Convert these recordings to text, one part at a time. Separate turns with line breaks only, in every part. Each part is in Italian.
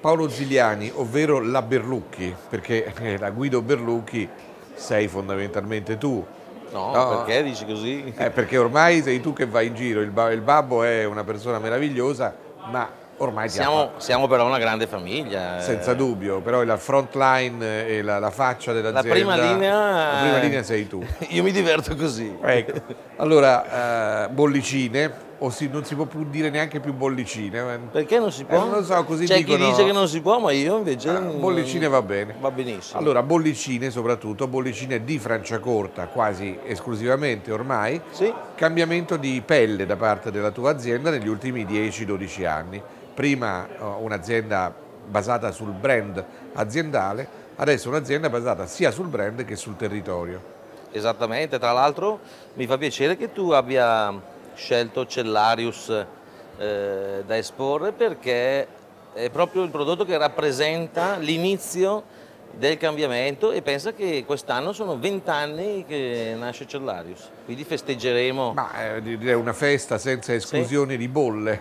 Paolo Ziliani, ovvero la Berlucchi, perché la Guido Berlucchi sei fondamentalmente tu.
No,
No,
perché dici così?
perché ormai sei tu che vai in giro, il babbo è una persona meravigliosa, ma ormai ti ha
Siamo però una grande famiglia.
senza dubbio, però la front line e la faccia
La prima
dell'azienda, la prima
linea,
linea sei tu.
io mi diverto così.
Ecco, allora bollicine, non si può più dire neanche più bollicine.
Perché non si può?
Non lo so, così
C'è chi dice che
dicono.
non si può, ma io invece
Bollicine va bene.
va benissimo.
Allora, bollicine soprattutto, bollicine di Franciacorta quasi esclusivamente ormai,
Sì,
cambiamento di pelle da parte della tua azienda negli ultimi 10-12 anni. Prima un'azienda basata sul brand aziendale, adesso un'azienda basata sia sul brand che sul territorio.
esattamente. Tra l'altro mi fa piacere che tu abbia scelto Cellarius da esporre, perché è proprio il prodotto che rappresenta l'inizio del cambiamento, e pensa che quest'anno sono 20 anni che nasce Cellarius, quindi festeggeremo.
Ma direi una festa senza esclusioni di bolle.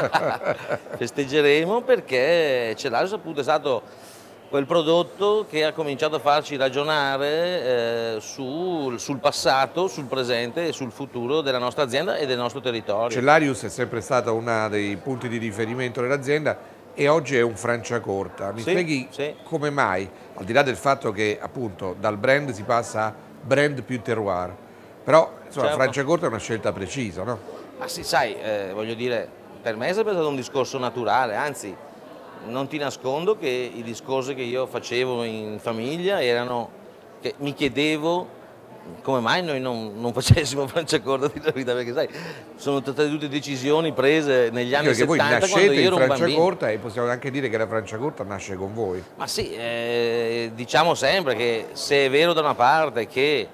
Festeggeremo perché Cellarius appunto è stato quel prodotto che ha cominciato a farci ragionare sul passato, sul presente e sul futuro della nostra azienda e del nostro territorio.
Cellarius è sempre stata uno dei punti di riferimento dell'azienda e oggi è un Franciacorta. Mi
Sì,
spieghi
sì.
come mai, al di là del fatto che appunto dal brand si passa a brand più terroir, però insomma
Certo.
Franciacorta è una scelta precisa, no?
Ma sì, sai, voglio dire, per me è sempre stato un discorso naturale, anzi, non ti nascondo che i discorsi che io facevo in famiglia erano che mi chiedevo come mai noi non facessimo Franciacorta di vita, perché sai, sono state tutte decisioni prese negli anni
Perché voi
70 quando
nascete
io
in
ero un bambino.
Franciacorta e possiamo anche dire che la Franciacorta nasce con voi.
Ma sì, diciamo sempre che se è vero da una parte che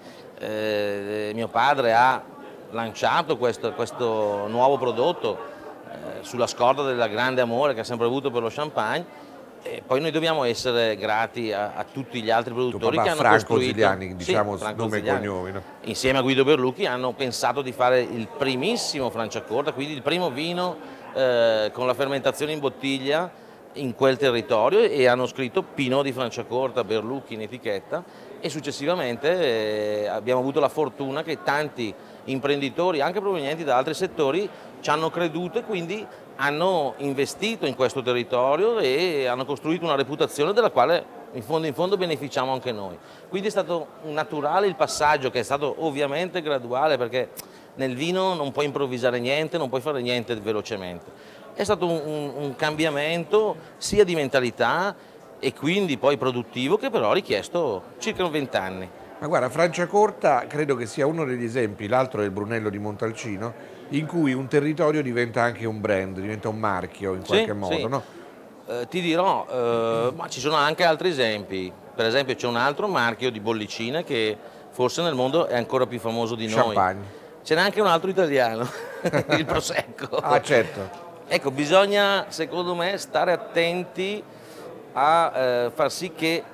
mio padre ha lanciato questo nuovo prodotto sulla scorta del grande amore che ha sempre avuto per lo champagne, poi noi dobbiamo essere grati a tutti gli altri
Tuo
produttori
papà
che hanno
Franco
costruito,
Ziliani, diciamo
Franco
nome e
Ziliani,
cognomi, no?
insieme a Guido Berlucchi hanno pensato di fare il primissimo Franciacorta, quindi il primo vino con la fermentazione in bottiglia in quel territorio, e hanno scritto Pinot di Franciacorta Berlucchi in etichetta, e successivamente abbiamo avuto la fortuna che tanti imprenditori anche provenienti da altri settori ci hanno creduto e quindi hanno investito in questo territorio e hanno costruito una reputazione della quale in fondo beneficiamo anche noi. Quindi è stato naturale il passaggio, che è stato ovviamente graduale, perché nel vino non puoi improvvisare niente, non puoi fare niente velocemente. È stato un cambiamento sia di mentalità e quindi poi produttivo, che però ha richiesto circa 20 anni.
Ma guarda, Franciacorta credo che sia uno degli esempi, l'altro è il Brunello di Montalcino, in cui un territorio diventa anche un brand, diventa un marchio in qualche modo,
Sì.
no?
Ti dirò, ma ci sono anche altri esempi. Per esempio c'è un altro marchio di bollicine che forse nel mondo è ancora più famoso di noi.
Champagne.
Ce n'è anche un altro italiano, il Prosecco.
Ah, certo.
Ecco, bisogna secondo me stare attenti a far sì che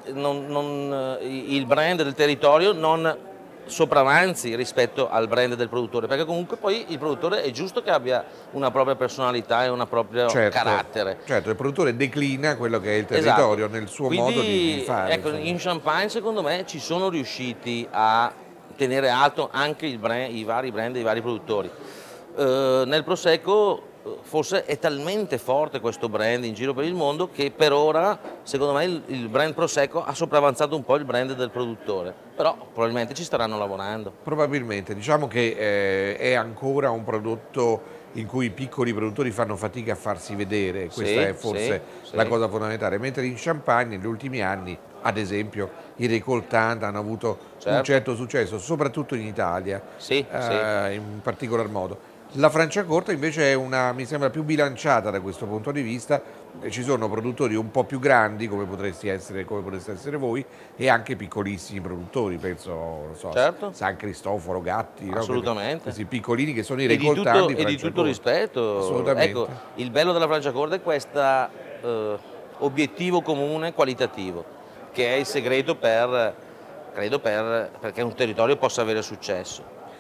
il brand del territorio non sopravanzi rispetto al brand del produttore, perché comunque poi il produttore è giusto che abbia una propria personalità e un proprio carattere.
Certo, il produttore declina quello che è il territorio nel suo
Quindi,
modo di fare.
ecco,
Insomma.
in Champagne secondo me ci sono riusciti a tenere alto anche i vari brand e i vari produttori. Nel Prosecco forse è talmente forte questo brand in giro per il mondo che per ora secondo me il brand Prosecco ha sopravanzato un po' il brand del produttore, però probabilmente ci staranno lavorando.
Probabilmente, diciamo che è ancora un prodotto in cui i piccoli produttori fanno fatica a farsi vedere, questa è forse la cosa fondamentale, mentre in Champagne negli ultimi anni, ad esempio, i Récoltant hanno avuto un certo successo, soprattutto in Italia, in particolar modo. La Franciacorta invece è mi sembra più bilanciata da questo punto di vista, ci sono produttori un po' più grandi come potreste essere voi e anche piccolissimi produttori, penso non so, San Cristoforo, Gatti,
assolutamente.
No? Questi piccolini che sono i Récoltant di Franciacorta.
E di tutto rispetto,
assolutamente.
Ecco, il bello della Franciacorta è questo obiettivo comune qualitativo, che è il segreto perché un territorio possa avere successo.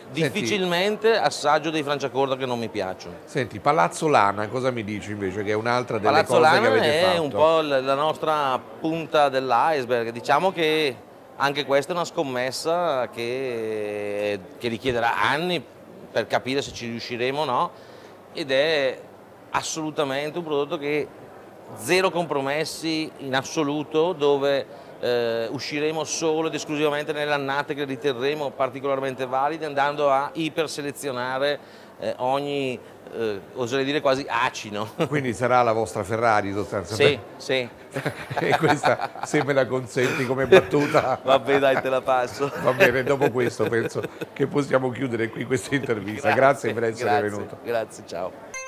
difficilmente assaggio dei Franciacorta che non mi piacciono.
Senti, Palazzo Lana, cosa mi dici invece, che è un'altra delle
Palazzo
cose
Lana
che avete fatto?
è un po' la nostra punta dell'iceberg, diciamo che anche questa è una scommessa che richiederà anni per capire se ci riusciremo o no, ed è assolutamente un prodotto che zero compromessi in assoluto, dove usciremo solo ed esclusivamente nelle annate che riterremo particolarmente valide, andando a iperselezionare ogni, oserei dire quasi acino.
Quindi sarà la vostra Ferrari sostanzialmente?
Sì, sì.
E questa, se me la consenti come battuta...
Vabbè, dai, te la passo.
Va bene, dopo questo penso che possiamo chiudere qui questa intervista. Grazie per essere venuto.
Grazie, ciao.